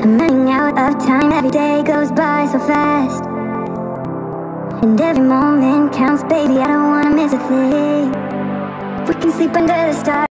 I'm running out of time, every day goes by so fast, and every moment counts, baby, I don't wanna miss a thing. We can sleep under the stars.